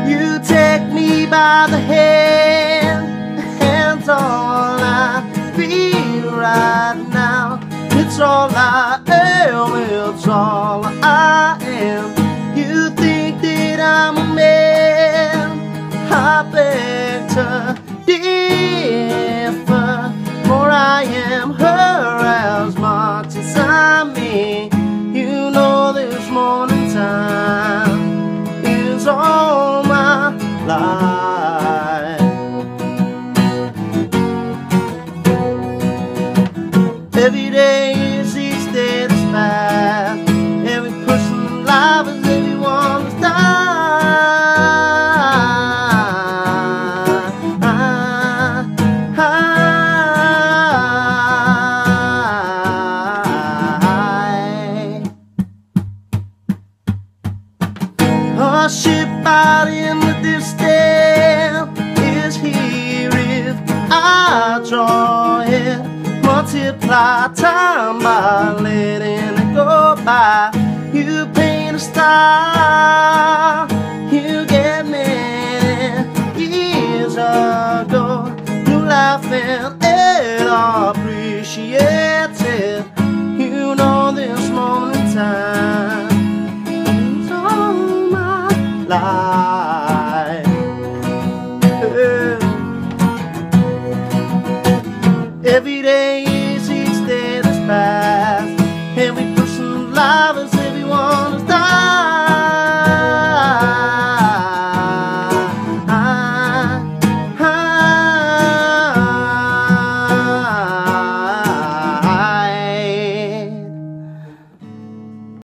You take me by the hand, hand's all I feel right now. It's all I am, it's all I am. You think that I'm a man, I beg to differ. For I am her as much as I'm me. You know this morning time is all my life. Every day is each day that's past. Every person alive is everyone's die. A ship out in the distance is here if I draw it. Multiply time by letting it go by. You paint a star, you get many years ago. You laugh and it appreciate it. You know this moment in time is all my life. Every day